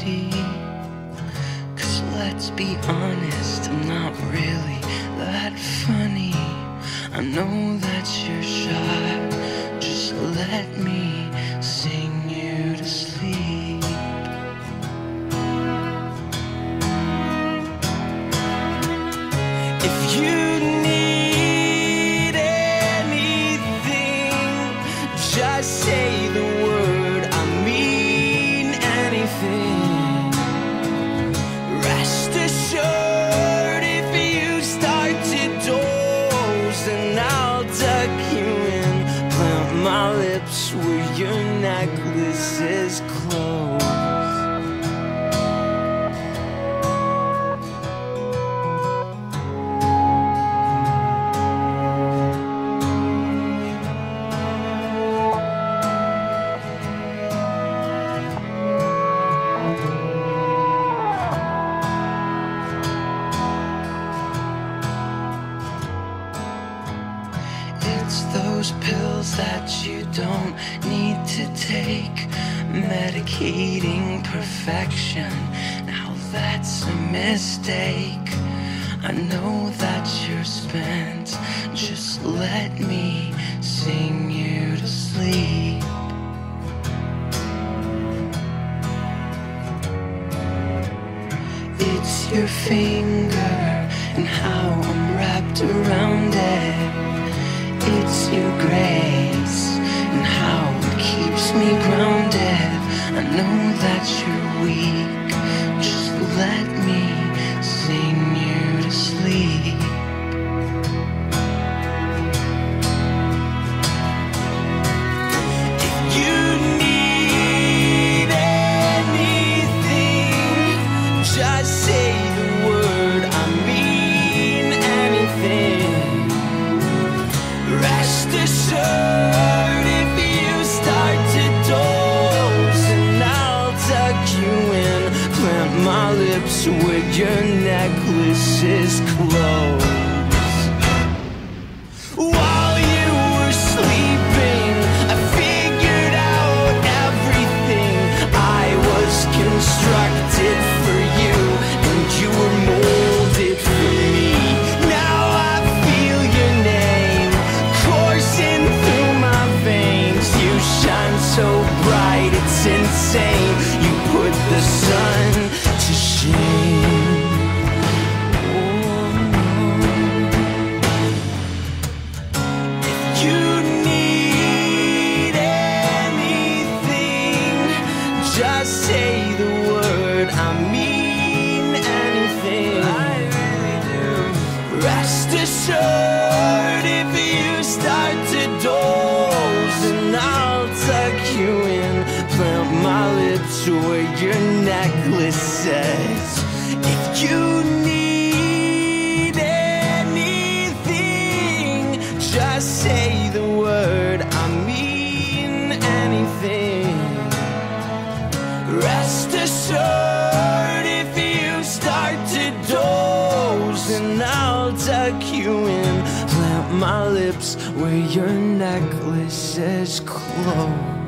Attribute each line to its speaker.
Speaker 1: pity. 'Cause let's be honest, I'm not really that funny. I know that you're shy, just let me sing you to sleep. If you need anything, just say the word, I mean anything. Rest assured, if you start to doze, then I'll tuck you in, plant my lips where your necklace is closed. It's those pills that you don't need to take, medicating perfection. Now that's a mistake. I know that you're spent, just let me sing you to sleep. It's your finger and how I'm wrapped around it. It's your grace and how it keeps me grounded. I know that you're weak, just let me sing you to sleep. If you need anything, just say the word, I mean anything. Rest assured, if you start to doze, and I'll tuck you in, plant my lips where your necklace is closed. While you were sleeping, I figured out everything. I was constructed for you, and you were molded for me. Now I feel your name coursing through my veins. You shine so bright, it's insane. You put the sun to shame. If you need anything, just say the word, I mean anything. I really do. Rest assured, if you start to doze, and I'll tuck you in, plant my lips where your necklace says. If you need anything, just say the word, I mean anything. Rest assured, if you start to doze, and I'll tuck you in, plant my lips where your necklace is closed.